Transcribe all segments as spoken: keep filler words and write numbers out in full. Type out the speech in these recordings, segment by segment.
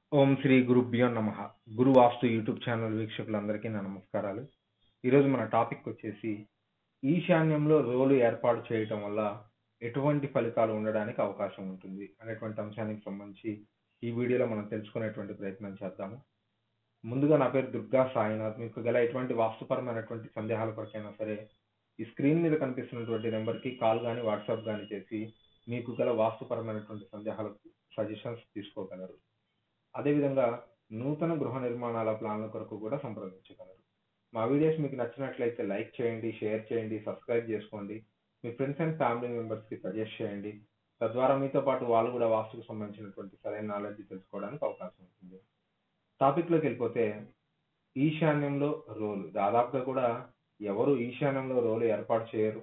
ఓం శ్రీ గురుభ్యో నమ. గురు వాస్తు YouTube channel వీక్షకులందరికీ నా నమస్కారాలు. ఈరోజు మన టాపిక్ వచ్చేసి ఈశాన్యంలో రోలు ఏర్పాటు చేయటం వల్ల ఎటువంటి ఫలితాలు ఉండడానికి అవకాశం ఉంటుంది అనేటువంటి అంశానికి సంబంధించి ఈ వీడియోలో మనం తెలుసుకునేటువంటి ప్రయత్నం చేద్దాము. ముందుగా నా పేరు దుర్గా సాయినాథ్. మీకు గల ఎటువంటి వాస్తుపరమైనటువంటి సందేహాల కొరకైనా సరే ఈ స్క్రీన్ మీద కనిపిస్తున్నటువంటి నెంబర్కి కాల్ కానీ వాట్సాప్ కానీ చేసి మీకు గల వాస్తుపరమైనటువంటి సందేహాలకు సజెషన్స్ తీసుకోగలరు. అదేవిధంగా నూతన గృహ నిర్మాణాల ప్లాన్ల కొరకు కూడా సంప్రదించగలరు. మా వీడియోస్ మీకు నచ్చినట్లయితే లైక్ చేయండి, షేర్ చేయండి, సబ్స్క్రైబ్ చేసుకోండి. మీ ఫ్రెండ్స్ అండ్ ఫ్యామిలీ మెంబర్స్కి సజెస్ట్ చేయండి. తద్వారా మీతో పాటు వాళ్ళు కూడా వాస్తుకు సంబంధించినటువంటి సరైన నాలెడ్జ్ తెలుసుకోవడానికి అవకాశం ఉంటుంది. టాపిక్లోకి వెళ్ళిపోతే ఈశాన్యంలో రోలు దాదాపుగా కూడా ఎవరు ఈశాన్యంలో రోలు ఏర్పాటు చేయరు.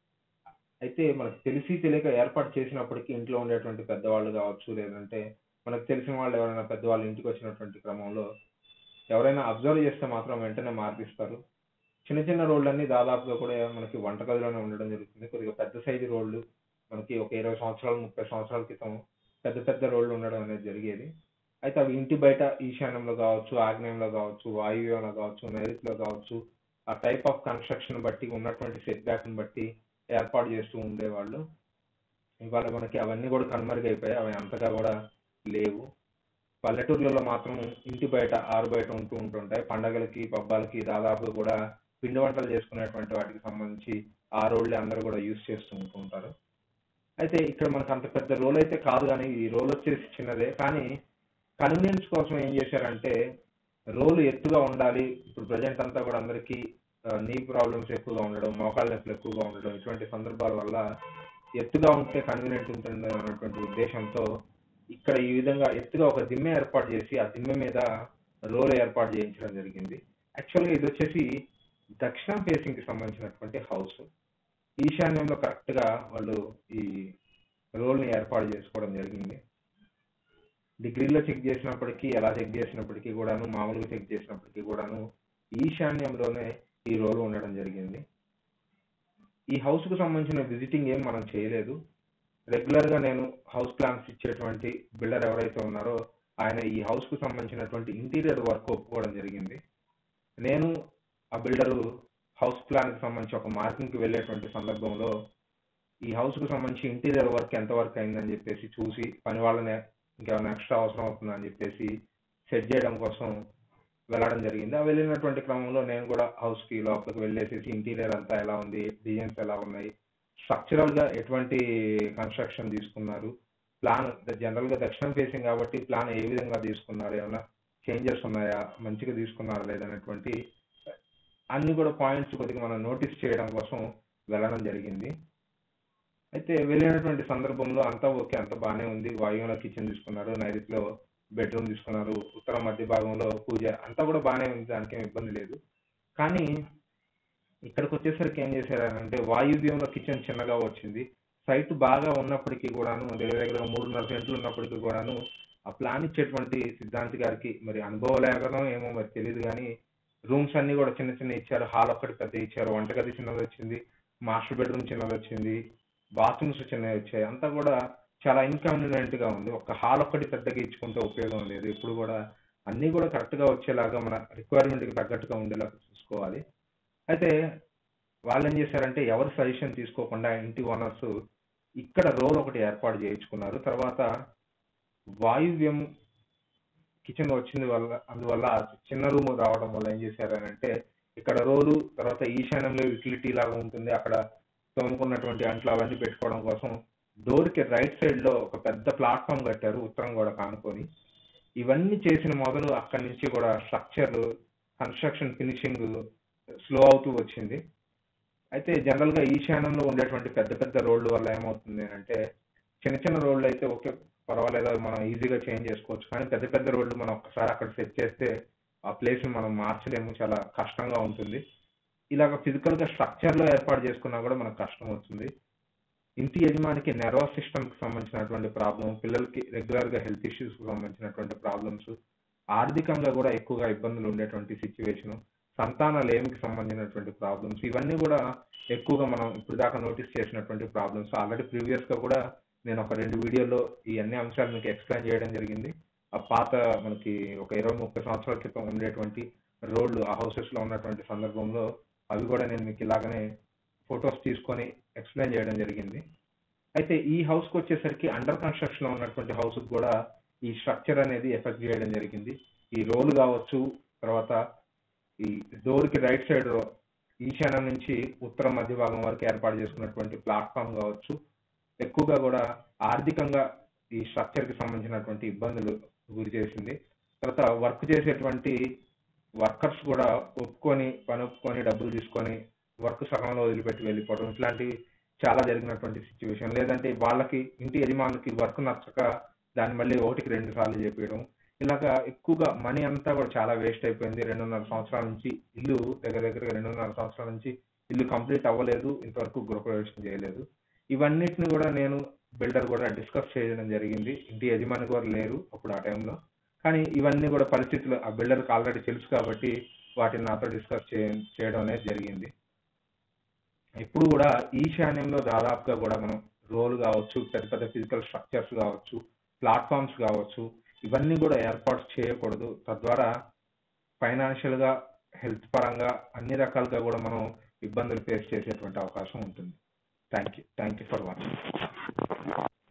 అయితే మనకు తెలిసి తెలియక ఏర్పాటు చేసినప్పటికీ ఇంట్లో ఉండేటువంటి పెద్దవాళ్ళు కావచ్చు, లేదంటే మనకు తెలిసిన వాళ్ళు ఎవరైనా పెద్దవాళ్ళు ఇంటికి వచ్చినటువంటి క్రమంలో ఎవరైనా అబ్జర్వ్ చేస్తే మాత్రం వెంటనే మార్పిస్తారు. చిన్న చిన్న రోడ్లన్నీ దాదాపుగా కూడా మనకి వంటగదిలోనే ఉండడం జరుగుతుంది. కొద్దిగా పెద్ద సైజు రోడ్లు మనకి ఒక ఇరవై సంవత్సరాలు ముప్పై సంవత్సరాల క్రితం పెద్ద పెద్ద రోడ్లు ఉండడం అనేది జరిగేది. అయితే అవి ఇంటి బయట ఈశాన్యంలో కావచ్చు, ఆగ్నేయంలో కావచ్చు, వాయువ్యంలో కావచ్చు, నైరుతిలో కావచ్చు, ఆ టైప్ ఆఫ్ కన్స్ట్రక్షన్ బట్టి ఉన్నటువంటి సెట్ బ్యాక్ని బట్టి ఏర్పాటు చేస్తూ ఉండేవాళ్ళు. ఇవాళ మనకి అవన్నీ కూడా కనుమరుగైపోయాయి. అవి అంతగా కూడా లేవు. పల్లెటూర్లలో మాత్రం ఇంటి బయట ఆరు బయట ఉంటూ ఉంటుంటాయి. పండగలకి పబ్బాలకి దాదాపు కూడా పిండి వంటలు చేసుకునేటువంటి వాటికి సంబంధించి ఆ రోడ్లే అందరూ కూడా యూజ్ చేస్తూ ఉంటూ ఉంటారు. అయితే ఇక్కడ మనకు అంత పెద్ద రోల్ అయితే కాదు, కానీ ఈ రోల్ వచ్చేసి చిన్నదే. కానీ కన్వీనియన్స్ కోసం ఏం చేశారంటే రోలు ఎత్తుగా ఉండాలి. ఇప్పుడు ప్రజెంట్ అంతా కూడా అందరికీ నీ ప్రాబ్లమ్స్ ఎక్కువగా ఉండడం, మోకాళ్ళ నొప్పులు ఎక్కువగా ఉండడం, ఇటువంటి సందర్భాల వల్ల ఎత్తుగా ఉంటే కన్వీనియంట్ ఉంటుంది అన్నటువంటి ఉద్దేశంతో ఇక్కడ ఈ విధంగా ఎత్తుగా ఒక దిమ్మె ఏర్పాటు చేసి ఆ దిమ్మె మీద రోల్ ఏర్పాటు చేయించడం జరిగింది. యాక్చువల్గా ఇది వచ్చేసి దక్షిణం ఫేసింగ్ కి సంబంధించినటువంటి హౌస్. ఈశాన్యంలో కరెక్ట్ గా వాళ్ళు ఈ రోల్ ని ఏర్పాటు చేసుకోవడం జరిగింది. డిగ్రీలో చెక్ చేసినప్పటికీ, ఎలా చెక్ చేసినప్పటికీ కూడాను, మామూలుగా చెక్ చేసినప్పటికీ కూడాను ఈశాన్యంలోనే ఈ రోల్ ఉండడం జరిగింది. ఈ హౌస్ కు సంబంధించిన విజిటింగ్ ఏం మనం చేయలేదు. రెగ్యులర్ గా నేను హౌస్ ప్లాన్స్ ఇచ్చేటువంటి బిల్డర్ ఎవరైతే ఉన్నారో ఆయన ఈ హౌస్ కు సంబంధించినటువంటి ఇంటీరియర్ వర్క్ ఒప్పుకోవడం జరిగింది. నేను ఆ బిల్డరు హౌస్ ప్లాన్ కి సంబంధించి ఒక మార్కింగ్ కి వెళ్ళేటువంటి సందర్భంలో ఈ హౌస్ కు సంబంధించి ఇంటీరియర్ వర్క్ ఎంత వర్క్ అయిందని చెప్పేసి చూసి పని వాళ్ళని ఇంకేమైనా ఎక్స్ట్రా అవసరం అవుతుందని చెప్పేసి సెట్ చేయడం కోసం వెళ్ళడం జరిగింది. ఆ వెళ్ళినటువంటి క్రమంలో నేను కూడా హౌస్ కి లోపలికి వెళ్ళేసేసి ఇంటీరియర్ అంతా ఎలా ఉంది, డిజైన్స్ ఎలా ఉన్నాయి, స్ట్రక్చరల్ గా ఎటువంటి కన్స్ట్రక్షన్ తీసుకున్నారు, ప్లాన్ జనరల్ గా దక్షిణం ఫేసింగ్ కాబట్టి ప్లాన్ ఏ విధంగా తీసుకున్నారు, ఏమైనా చేంజెస్ ఉన్నాయా, మంచిగా తీసుకున్నారా లేదనేటువంటి అన్ని కూడా పాయింట్స్ కొద్దిగా మనం నోటీస్ చేయడం కోసం వెళ్ళడం జరిగింది. అయితే వెళ్ళినటువంటి సందర్భంలో అంతా ఓకే, అంత బాగానే ఉంది. వాయువులో కిచెన్ తీసుకున్నారు, నైరుతిలో బెడ్రూమ్ తీసుకున్నారు, ఉత్తర మధ్య భాగంలో పూజ, అంతా కూడా బాగానే ఉంది, దానికి ఏం ఇబ్బంది లేదు. కానీ ఇక్కడికి వచ్చేసరికి ఏం చేశారంటే వాయువ్యంలో కిచెన్ చిన్నగా వచ్చింది. సైట్ బాగా ఉన్నప్పటికీ కూడాను, దగ్గర దగ్గర మూడున్నర సెంట్లు ఉన్నప్పటికీ కూడాను ఆ ప్లాన్ ఇచ్చేటువంటి సిద్ధాంతి గారికి మరి అనుభవం లేకనో ఏమో మరి తెలియదు, కానీ రూమ్స్ అన్ని కూడా చిన్న చిన్న ఇచ్చారు. హాల్ ఒక్కటి పెద్ద ఇచ్చారు, వంటగది చిన్నది వచ్చింది, మాస్టర్ బెడ్రూమ్ చిన్నది వచ్చింది, బాత్రూమ్స్ చిన్నవి వచ్చాయి. అంతా కూడా చాలా ఇన్కన్వీనియంట్ గా ఉంది. ఒక హాల్ ఒక్కటి పెద్దగా ఇచ్చుకుంటే ఉపయోగం లేదు. ఇప్పుడు కూడా అన్ని కూడా కరెక్ట్ గా వచ్చేలాగా మన రిక్వైర్మెంట్ కి తగ్గట్టుగా ఉండేలాగా చూసుకోవాలి. అయితే వాళ్ళు ఏం చేశారంటే ఎవరు సజెషన్ తీసుకోకుండా ఇంటి ఓనర్స్ ఇక్కడ రోల్ ఒకటి ఏర్పాటు చేయించుకున్నారు. తర్వాత వాయువ్యం కిచెన్ వచ్చింది వల్ల అందువల్ల చిన్న రూమ్ రావడం వల్ల ఏం చేశారంటే ఇక్కడ రోలు, తర్వాత ఈశాన్యంలో యూటిలిటీ లాగా ఉంటుంది, అక్కడ తోముకున్నటువంటి అంట్లు అవన్నీ పెట్టుకోవడం కోసం డోర్ కి రైట్ సైడ్ లో ఒక పెద్ద ప్లాట్ఫామ్ కట్టారు, ఉత్తరం కూడా కానుకొని. ఇవన్నీ చేసిన మొదలు అక్కడి నుంచి కూడా స్ట్రక్చర్ కన్స్ట్రక్షన్ ఫినిషింగ్ స్లో అవుతూ వచ్చింది. అయితే జనరల్ గా ఈశాన్యంలో ఉండేటువంటి పెద్ద పెద్ద రోడ్ల వల్ల ఏమవుతుంది అంటే చిన్న చిన్న రోడ్లు అయితే ఓకే పర్వాలేదు, మనం ఈజీగా చేంజ్ చేసుకోవచ్చు. కానీ పెద్ద పెద్ద రోడ్లు మనం ఒక్కసారి అక్కడ సెట్ చేస్తే ఆ ప్లేస్ ని మనం మార్చలేము, చాలా కష్టంగా ఉంటుంది. ఇలాగ ఫిజికల్ గా స్ట్రక్చర్ లో ఏర్పాటు చేసుకున్నా కూడా మనకు కష్టం అవుతుంది. ఇంటి యజమానికి నర్వస్ సిస్టమ్ కి సంబంధించినటువంటి ప్రాబ్లం, పిల్లలకి రెగ్యులర్ గా హెల్త్ ఇష్యూస్ కి సంబంధించినటువంటి ప్రాబ్లమ్స్, ఆర్థికంగా కూడా ఎక్కువగా ఇబ్బందులు ఉండేటువంటి సిచ్యువేషన్, సంతాన లేమికి సంబంధించినటువంటి ప్రాబ్లమ్స్, ఇవన్నీ కూడా ఎక్కువగా మనం ఇప్పుడు దాకా నోటీస్ చేసినటువంటి ప్రాబ్లమ్స్. ఆల్రెడీ ప్రీవియస్ గా కూడా నేను ఒక రెండు వీడియోలో ఈ అన్ని అంశాలు మీకు ఎక్స్ప్లెయిన్ చేయడం జరిగింది. ఆ పాత మనకి ఒక ఇరవై ముప్పై సంవత్సరాల క్రితం ఉండేటువంటి రోడ్లు ఆ హౌసెస్లో ఉన్నటువంటి సందర్భంలో అవి కూడా నేను మీకు ఇలాగనే ఫొటోస్ తీసుకొని ఎక్స్ప్లెయిన్ చేయడం జరిగింది. అయితే ఈ హౌస్కి వచ్చేసరికి అండర్ కన్స్ట్రక్షన్లో ఉన్నటువంటి హౌస్కి కూడా ఈ స్ట్రక్చర్ అనేది ఎఫెక్ట్ చేయడం జరిగింది. ఈ రోలు కావచ్చు, తర్వాత ఈ డోర్కి రైట్ సైడ్ ఈశాన్యం నుంచి ఉత్తరం మధ్య భాగం వరకు ఏర్పాటు చేసుకున్నటువంటి ప్లాట్ఫామ్ కావచ్చు, ఎక్కువగా కూడా ఆర్థికంగా ఈ స్ట్రక్చర్కి సంబంధించినటువంటి ఇబ్బందులు గురి చేసింది. తర్వాత వర్క్ చేసేటువంటి వర్కర్స్ కూడా ఒప్పుకొని పని ఒప్పుకొని డబ్బులు తీసుకొని వర్క్ సగంలో వదిలిపెట్టి వెళ్ళిపోవడం, ఇట్లాంటివి చాలా జరిగినటువంటి సిచ్యువేషన్. లేదంటే వాళ్ళకి ఇంటి యజమానులకి వర్క్ నచ్చక దాన్ని మళ్ళీ ఒకటికి రెండు సార్లు చేపించడం, ఇలాగా ఎక్కువగా మనీ అంతా కూడా చాలా వేస్ట్ అయిపోయింది. రెండున్నర సంవత్సరాల నుంచి ఇల్లు దగ్గర దగ్గరగా రెండున్నర సంవత్సరాల నుంచి ఇల్లు కంప్లీట్ అవ్వలేదు, ఇంతవరకు గృహప్రవేశం చేయలేదు. ఇవన్నిటిని కూడా నేను బిల్డర్ కూడా డిస్కస్ చేయడం జరిగింది. ఇంటి యజమాని కూడా లేరు అప్పుడు ఆ టైంలో, కానీ ఇవన్నీ కూడా పరిస్థితులు ఆ బిల్డర్కి ఆల్రెడీ తెలుసు కాబట్టి వాటిని నాతో డిస్కస్ చే చేయడం అనేది జరిగింది. ఇప్పుడు కూడా ఈశాన్యంలో దాదాపుగా కూడా మనం రోల్ కావచ్చు, పెద్ద పెద్ద ఫిజికల్ స్ట్రక్చర్స్ కావచ్చు, ప్లాట్ఫామ్స్ కావచ్చు, ఇవన్నీ కూడా ఏర్పాటు చేయకూడదు. తద్వారా ఫైనాన్షియల్గా, హెల్త్ పరంగా అన్ని రకాలుగా కూడా మనం ఇబ్బందులు ఫేస్ చేసేటువంటి అవకాశం ఉంటుంది. Thank you thank you for watching.